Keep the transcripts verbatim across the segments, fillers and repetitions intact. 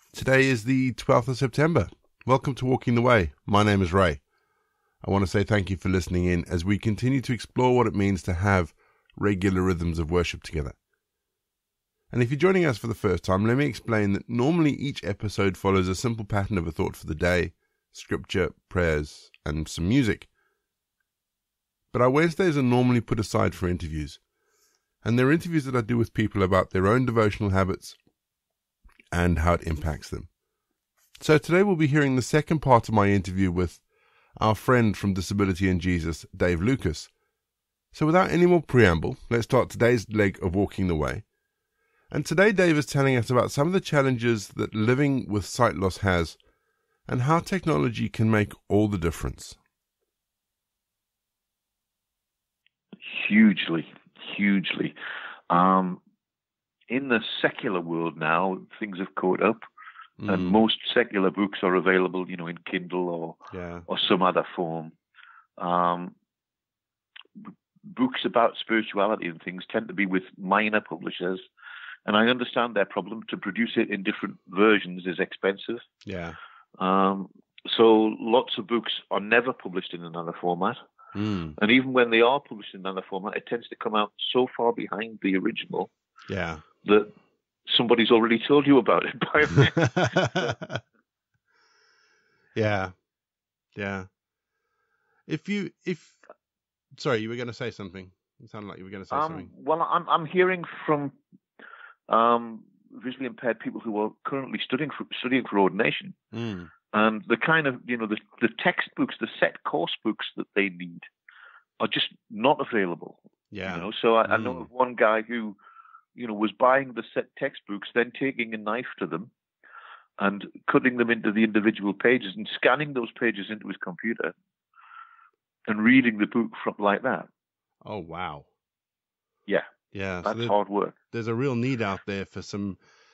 Today is the twelfth of September. Welcome to Walking the Way. My name is Ray. I want to say thank you for listening in as we continue to explore what it means to have regular rhythms of worship together. And if you're joining us for the first time, let me explain that normally each episode follows a simple pattern of a thought for the day, scripture, prayers, and some music. But our Wednesdays are normally put aside for interviews. And they're interviews that I do with people about their own devotional habits and how it impacts them. So today we'll be hearing the second part of my interview with our friend from Disability and Jesus, Dave Lucas. So without any more preamble, let's start today's leg of Walking the Way. And today Dave is telling us about some of the challenges that living with sight loss has and how technology can make all the difference. Hugely, hugely. Um, in the secular world now, things have caught up, mm. and most secular books are available, you know, in Kindle or yeah. or some other form. Um, b- books about spirituality and things tend to be with minor publishers, and I understand their problem. To produce it in different versions is expensive. Yeah. Um, so lots of books are never published in another format. Mm. And even when they are published in another format, it tends to come out so far behind the original yeah. that somebody's already told you about it by now. yeah. Yeah. If you, if, sorry, you were going to say something. It sounded like you were going to say um, something. Well, I'm, I'm hearing from um, visually impaired people who are currently studying for, studying for ordination. Mm. And the kind of, you know, the, the textbooks, the set course books that they need are just not available. Yeah. You know, so I, mm. I know of one guy who, you know, was buying the set textbooks, then taking a knife to them and cutting them into the individual pages and scanning those pages into his computer and reading the book from like that. Oh, wow. Yeah. Yeah. That's so there, hard work. There's a real need out there for some,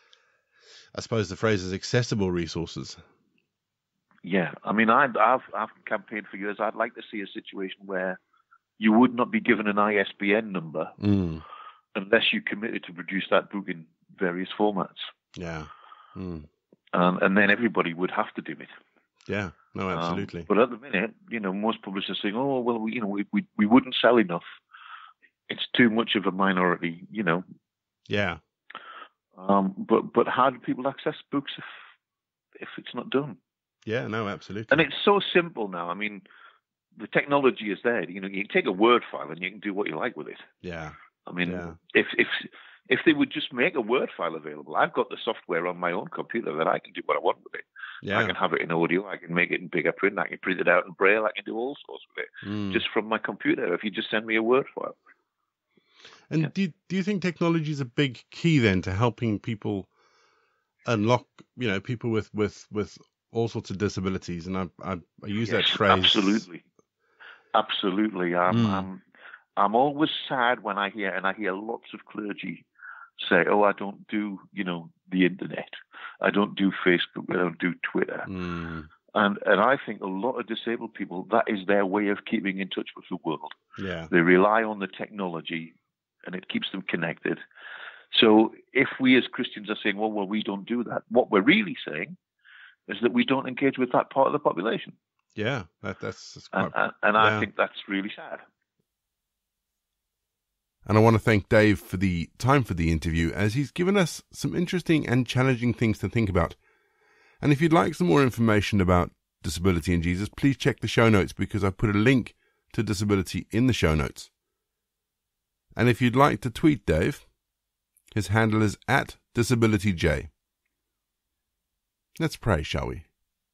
I suppose the phrase is accessible resources. Yeah, I mean, I've, I've I've campaigned for years. I'd like to see a situation where you would not be given an I S B N number mm. unless you committed to produce that book in various formats. Yeah, mm. um, and then everybody would have to do it. Yeah, no, absolutely. Um, but at the minute, you know, most publishers are saying, "Oh, well, we, you know, we, we we wouldn't sell enough. It's too much of a minority, you know." Yeah. Um, but but how do people access books if if it's not done? Yeah, no, absolutely. And it's so simple now. I mean, the technology is there. You know, you can take a Word file and you can do what you like with it. Yeah. I mean, yeah. if if if they would just make a Word file available, I've got the software on my own computer that I can do what I want with it. Yeah. I can have it in audio. I can make it in bigger print. I can print it out in Braille. I can do all sorts with it mm. just from my computer. If you just send me a Word file. And yeah. do you, do you think technology is a big key then to helping people unlock, you know, people with with with all sorts of disabilities? And I I, I use yes, that phrase. Absolutely, absolutely. I'm mm. I'm I'm always sad when I hear and I hear lots of clergy say, "Oh, I don't do you know the internet. I don't do Facebook. I don't do Twitter." Mm. And and I think a lot of disabled people, that is their way of keeping in touch with the world. Yeah, they rely on the technology, and it keeps them connected. So if we as Christians are saying, "Well, well, we don't do that," what we're really saying is that we don't engage with that part of the population. Yeah, that, that's, that's quite... And, and, and yeah. I think that's really sad. And I want to thank Dave for the time for the interview, as he's given us some interesting and challenging things to think about. And if you'd like some more information about Disability and Jesus, please check the show notes, because I put a link to Disability in the show notes. And if you'd like to tweet Dave, his handle is at DisabilityJ. Let's pray, shall we?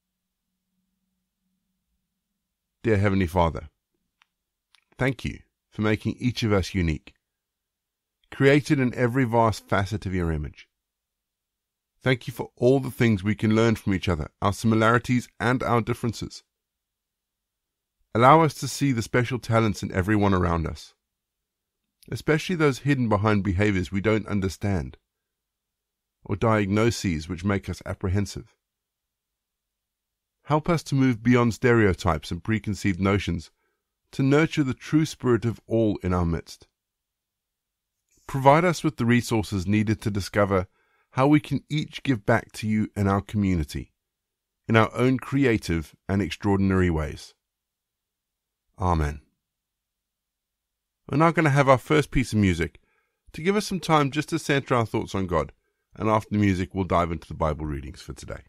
Dear Heavenly Father, thank you for making each of us unique, created in every vast facet of your image. Thank you for all the things we can learn from each other, our similarities and our differences. Allow us to see the special talents in everyone around us, especially those hidden behind behaviors we don't understand, or diagnoses which make us apprehensive. Help us to move beyond stereotypes and preconceived notions to nurture the true spirit of all in our midst. Provide us with the resources needed to discover how we can each give back to you and our community in our own creative and extraordinary ways. Amen. We're now going to have our first piece of music to give us some time just to center our thoughts on God, and after the music we'll dive into the Bible readings for today.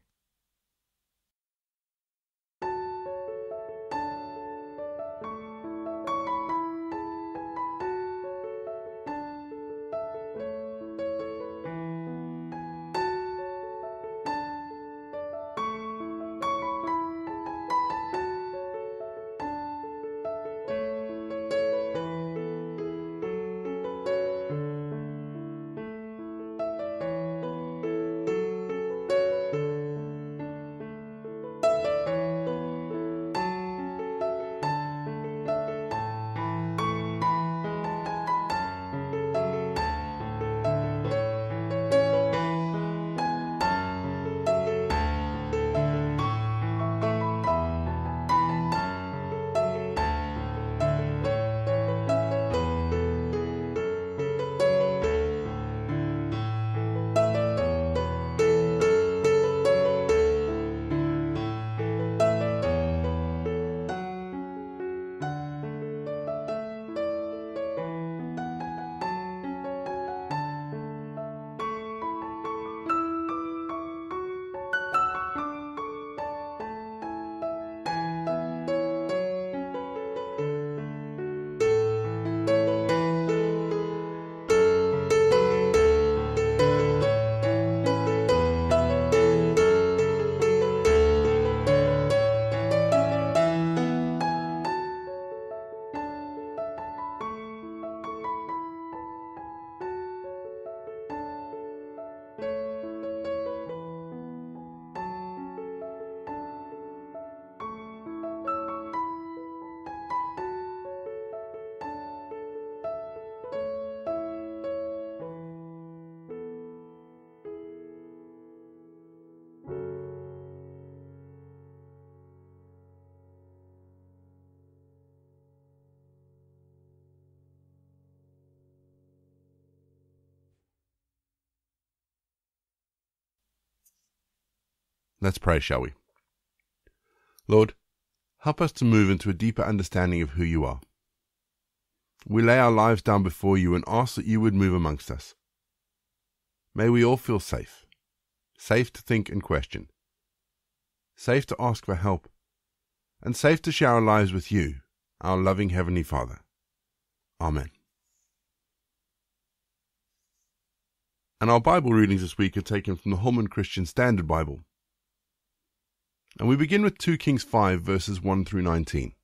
Let's pray, shall we? Lord, help us to move into a deeper understanding of who you are. We lay our lives down before you and ask that you would move amongst us. May we all feel safe, safe to think and question, safe to ask for help, and safe to share our lives with you, our loving Heavenly Father. Amen. And our Bible readings this week are taken from the Holman Christian Standard Bible. And we begin with two Kings five, verses one through nineteen.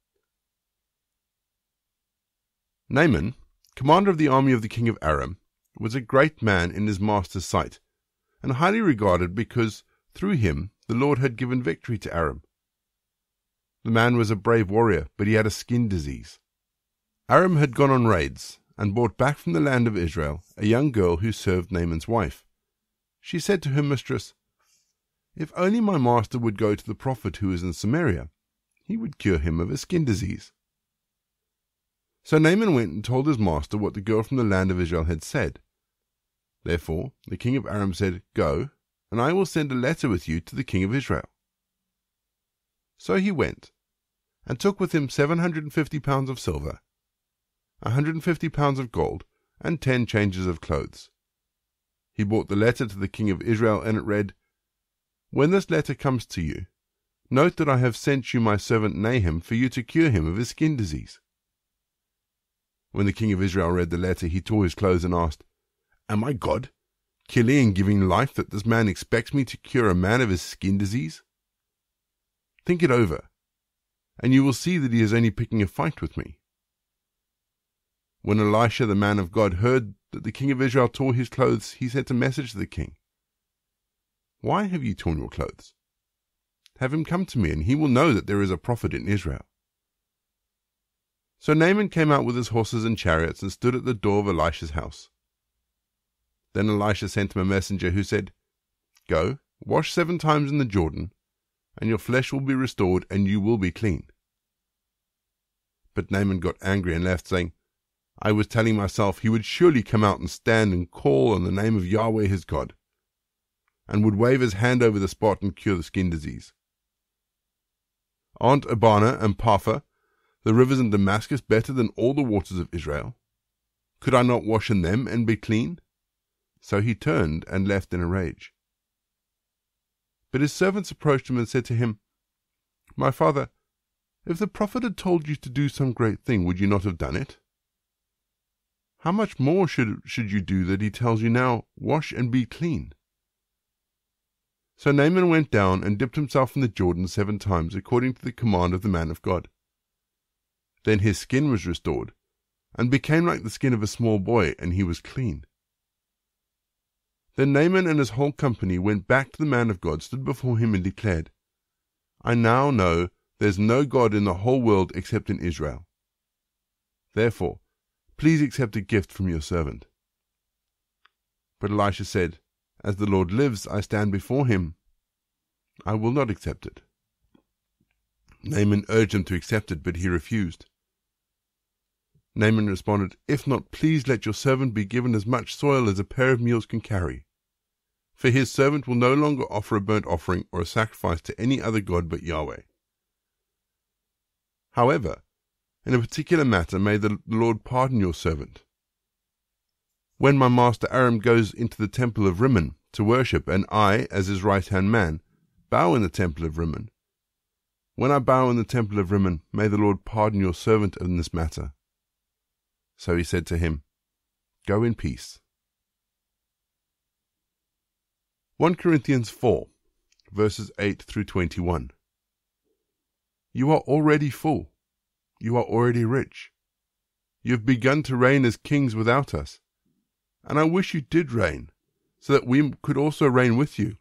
Naaman, commander of the army of the king of Aram, was a great man in his master's sight, and highly regarded because through him the Lord had given victory to Aram. The man was a brave warrior, but he had a skin disease. Aram had gone on raids and brought back from the land of Israel a young girl who served Naaman's wife. She said to her mistress, "If only my master would go to the prophet who is in Samaria, he would cure him of his skin disease." So Naaman went and told his master what the girl from the land of Israel had said. Therefore the king of Aram said, "Go, and I will send a letter with you to the king of Israel." So he went, and took with him seven hundred and fifty pounds of silver, a hundred and fifty pounds of gold, and ten changes of clothes. He brought the letter to the king of Israel, and it read, "When this letter comes to you, note that I have sent you my servant Nahum for you to cure him of his skin disease." When the king of Israel read the letter, he tore his clothes and asked, "Am I God, killing and giving life, that this man expects me to cure a man of his skin disease? Think it over, and you will see that he is only picking a fight with me." When Elisha, the man of God, heard that the king of Israel tore his clothes, he sent a message to the king, "Why have you torn your clothes? Have him come to me, and he will know that there is a prophet in Israel." So Naaman came out with his horses and chariots and stood at the door of Elisha's house. Then Elisha sent him a messenger who said, "Go, wash seven times in the Jordan, and your flesh will be restored, and you will be clean." But Naaman got angry and left, saying, "I was telling myself he would surely come out and stand and call on the name of Yahweh his God. and would wave his hand over the spot and cure the skin disease. Aren't Abana and Papha, the rivers in Damascus, better than all the waters of Israel? Could I not wash in them and be clean? So he turned and left in a rage. But his servants approached him and said to him, My father, if the prophet had told you to do some great thing, would you not have done it? How much more should, should you do that he tells you now, Wash and be clean? So Naaman went down and dipped himself in the Jordan seven times, according to the command of the man of God. Then his skin was restored, and became like the skin of a small boy, and he was clean. Then Naaman and his whole company went back to the man of God, stood before him, and declared, I now know there is no God in the whole world except in Israel. Therefore, please accept a gift from your servant. But Elisha said, As the Lord lives, I stand before him. I will not accept it. Naaman urged him to accept it, but he refused. Naaman responded, If not, please let your servant be given as much soil as a pair of mules can carry. For his servant will no longer offer a burnt offering or a sacrifice to any other god but Yahweh. However, in a particular matter may the Lord pardon your servant. When my master Aram goes into the temple of Rimmon to worship, and I, as his right-hand man, bow in the temple of Rimmon, when I bow in the temple of Rimmon, may the Lord pardon your servant in this matter. So he said to him, Go in peace. First Corinthians four, verses eight through twenty-one. You are already full. You are already rich. You have begun to reign as kings without us. And I wish you did reign, so that we could also reign with you.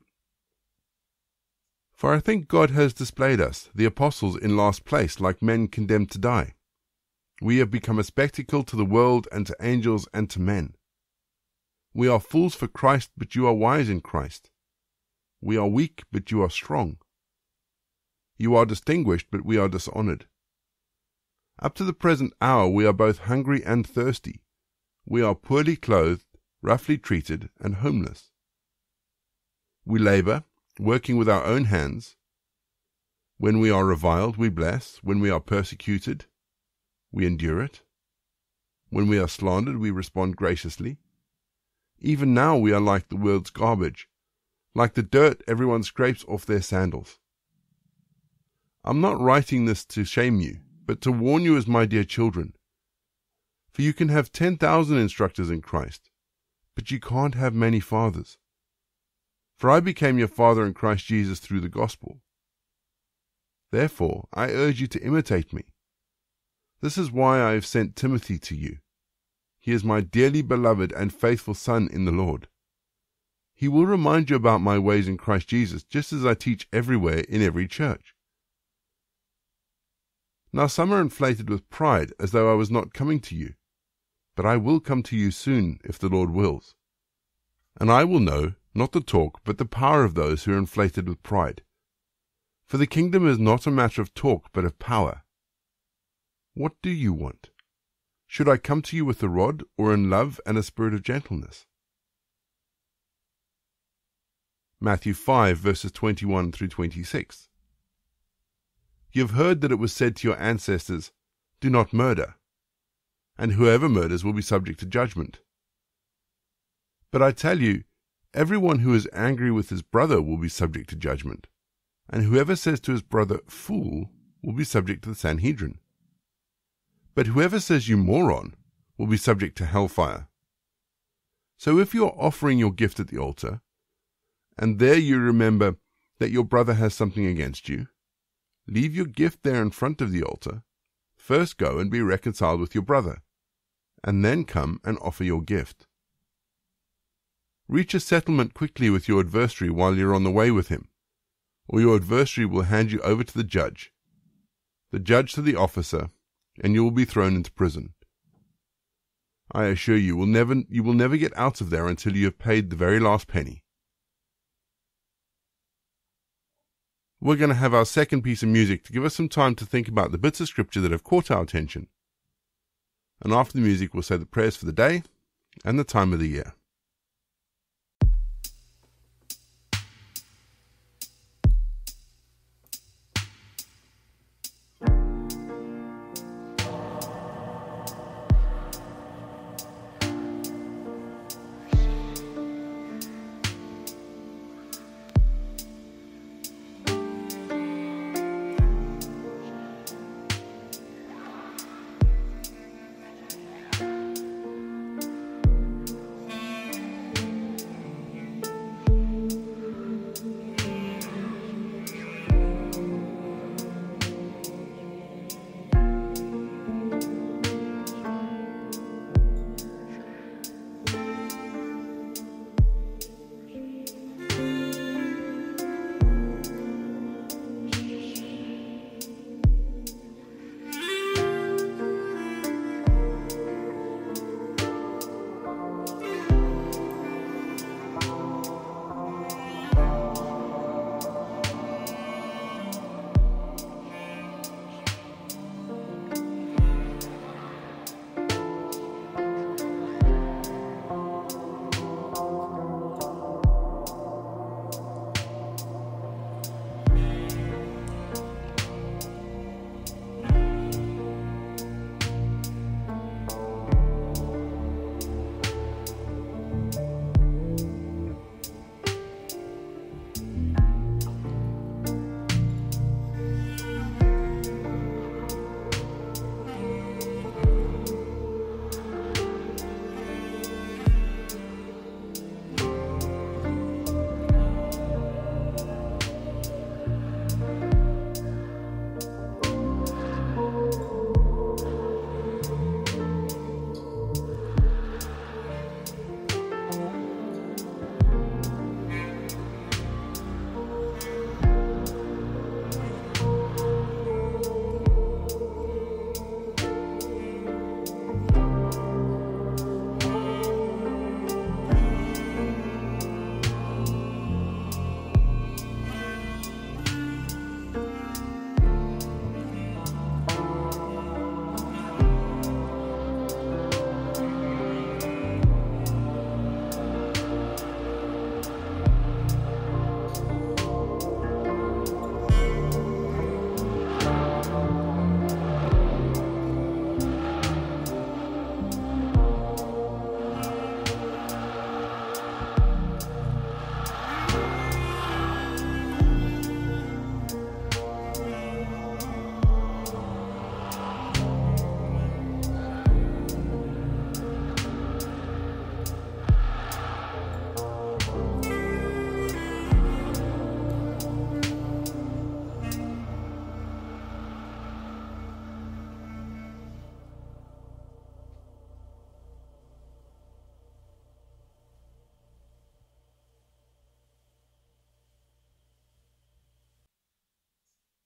For I think God has displayed us, the apostles, in last place, like men condemned to die. We have become a spectacle to the world and to angels and to men. We are fools for Christ, but you are wise in Christ. We are weak, but you are strong. You are distinguished, but we are dishonored. Up to the present hour we are both hungry and thirsty. We are poorly clothed, roughly treated, and homeless. We labor, working with our own hands. When we are reviled, we bless. When we are persecuted, we endure it. When we are slandered, we respond graciously. Even now we are like the world's garbage, like the dirt everyone scrapes off their sandals. I'm not writing this to shame you, but to warn you as my dear children. For you can have ten thousand instructors in Christ, but you can't have many fathers. For I became your father in Christ Jesus through the gospel. Therefore, I urge you to imitate me. This is why I have sent Timothy to you. He is my dearly beloved and faithful son in the Lord. He will remind you about my ways in Christ Jesus, just as I teach everywhere in every church. Now some are inflated with pride, as though I was not coming to you. But I will come to you soon, if the Lord wills. And I will know, not the talk, but the power of those who are inflated with pride. For the kingdom is not a matter of talk, but of power. What do you want? Should I come to you with a rod, or in love and a spirit of gentleness? Matthew five, verses twenty-one through twenty-six. You have heard that it was said to your ancestors, Do not murder, and whoever murders will be subject to judgment. But I tell you, everyone who is angry with his brother will be subject to judgment, and whoever says to his brother, Fool, will be subject to the Sanhedrin. But whoever says you moron will be subject to hellfire. So if you are offering your gift at the altar, and there you remember that your brother has something against you, leave your gift there in front of the altar. First go and be reconciled with your brother, and then come and offer your gift. Reach a settlement quickly with your adversary while you're on the way with him, or your adversary will hand you over to the judge, the judge to the officer, and you will be thrown into prison. I assure you, will never, you will never get out of there until you have paid the very last penny. We're going to have our second piece of music to give us some time to think about the bits of scripture that have caught our attention. And after the music, we'll say the prayers for the day and the time of the year.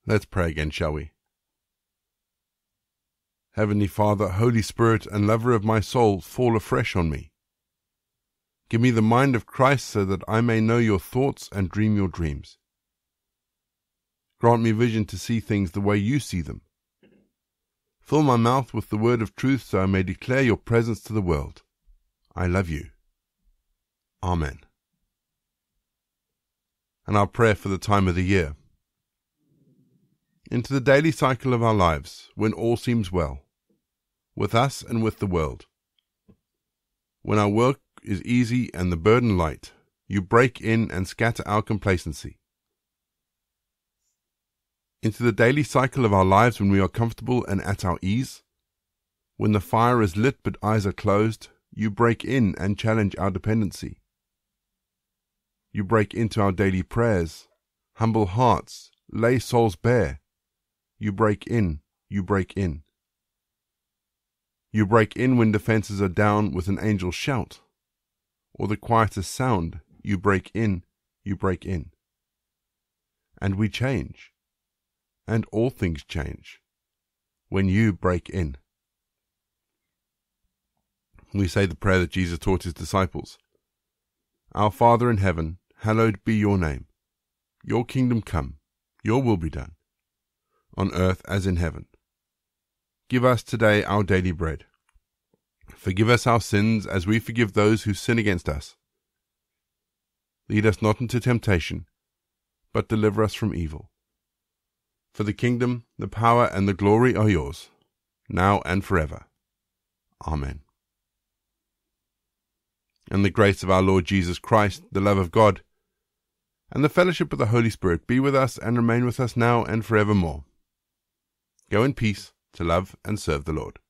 Let's pray again, shall we? Heavenly Father, Holy Spirit, and lover of my soul, fall afresh on me. Give me the mind of Christ so that I may know your thoughts and dream your dreams. Grant me vision to see things the way you see them. Fill my mouth with the word of truth so I may declare your presence to the world. I love you. Amen. And our prayer for the time of the year. Into the daily cycle of our lives, when all seems well, with us and with the world. When our work is easy and the burden light, you break in and scatter our complacency. Into the daily cycle of our lives when we are comfortable and at our ease, when the fire is lit but eyes are closed, you break in and challenge our dependency. You break into our daily prayers, humble hearts, lay souls bare. You break in, you break in. You break in when defenses are down with an angel shout, or the quietest sound. You break in, you break in. And we change, and all things change, when you break in. We say the prayer that Jesus taught his disciples. Our Father in heaven, hallowed be your name. Your kingdom come, your will be done, on earth as in heaven. Give us today our daily bread. Forgive us our sins as we forgive those who sin against us. Lead us not into temptation, but deliver us from evil. For the kingdom, the power, and the glory are yours, now and forever. Amen. And the grace of our Lord Jesus Christ, the love of God, and the fellowship of the Holy Spirit be with us and remain with us now and forevermore. Go in peace to love and serve the Lord.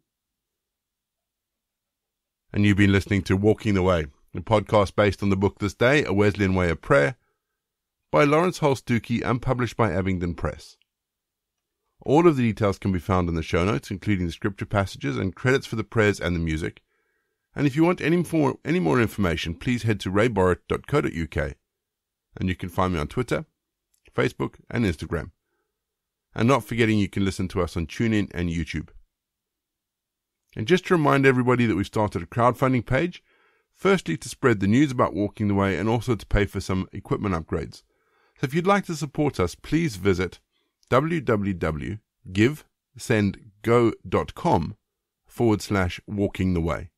And you've been listening to Walking the Way, a podcast based on the book This Day, A Wesleyan Way of Prayer, by Lawrence Holst-Dookie and published by Abingdon Press. All of the details can be found in the show notes, including the scripture passages and credits for the prayers and the music. And if you want any more, any more information, please head to ray borrett dot co dot uk, and you can find me on Twitter, Facebook, and Instagram. And not forgetting you can listen to us on TuneIn and YouTube. And just to remind everybody that we've started a crowdfunding page, firstly to spread the news about Walking the Way and also to pay for some equipment upgrades. So if you'd like to support us, please visit w w w dot give send go dot com forward slash walking the way.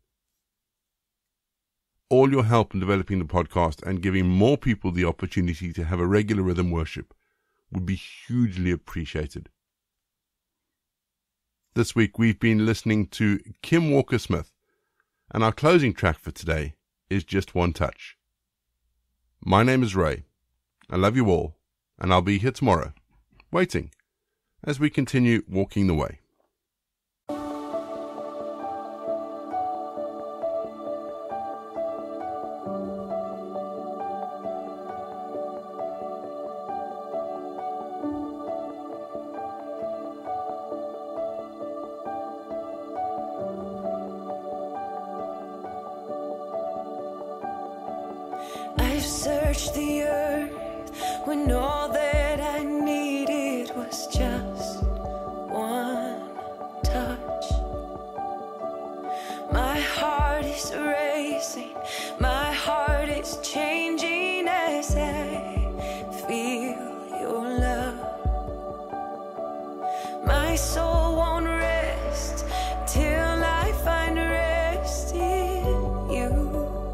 All your help in developing the podcast and giving more people the opportunity to have a regular rhythm worship would be hugely appreciated. This week we've been listening to Kim Walker-Smith, and our closing track for today is Just One Touch. My name is Ray. I love you all, and I'll be here tomorrow, waiting, as we continue walking the way. I've searched the earth when all that I needed was just one touch. My heart is racing, my heart is changing as I feel your love. My soul won't rest till I find rest in you.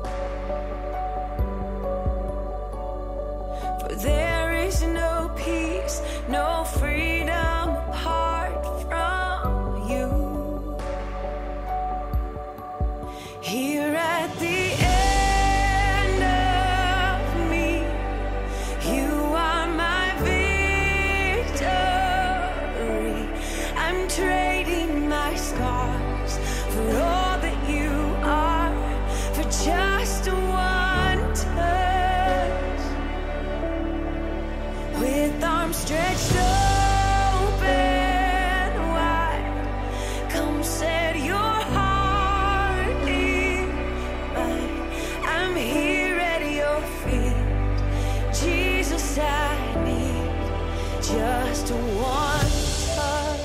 There is no peace, no freedom apart from you. Here at the end of me, you are my victory. I'm trading my scars for all that you are, for just one touch. With arms stretched open wide, come set your heart in mine. I'm here at your feet, Jesus, I need just just one touch.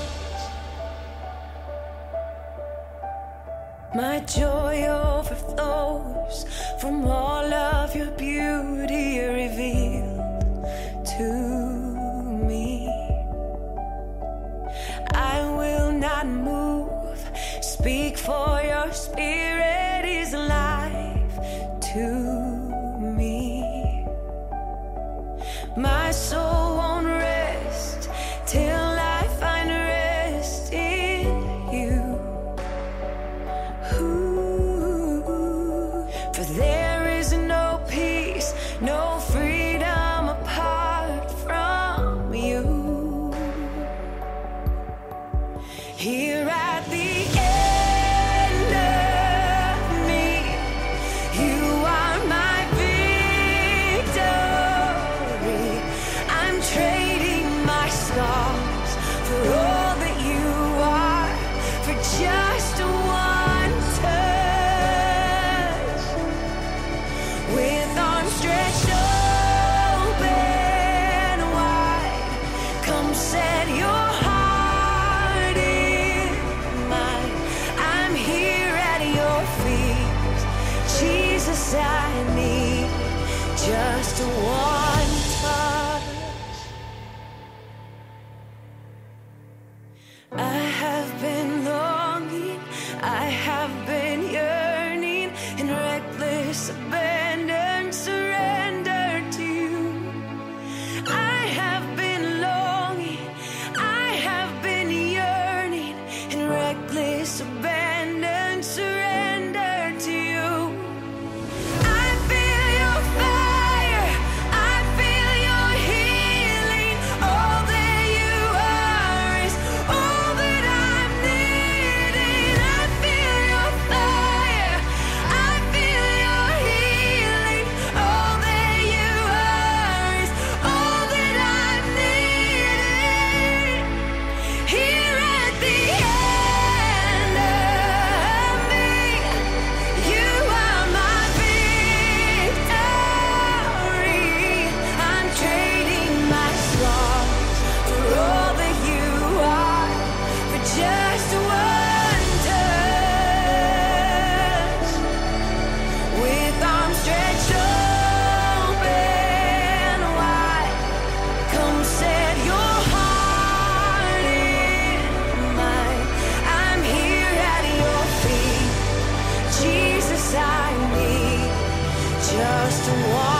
My joy overflows from all of your beauty revealed to me. I will not move. Speak, for your spirit is life to me. My soul won't rest till I find rest in you. Ooh, for there is no peace, no freedom apart from you. Here at the end of me, you are my victory. I'm trading my scars for all that you are, for just one touch. With arms stretched open wide, come set your heart in mine. I'm here at your feet, Jesus. I need just one touch. I have been longing, I have been yearning in reckless abandon, surrender to you. I have been longing, I have been yearning in reckless abandon, surrender to you. I feel your fire, I feel your healing. All that you are is all that I'm needing. I feel your fire, I feel your healing. All that you are is all that I'm needing. Here at the end of me, you are my victory. I'm trading my scars for all that you are, for just one touch. With arms stretched open wide, come set your heart in mine. I'm here at your feet, Jesus. I need just one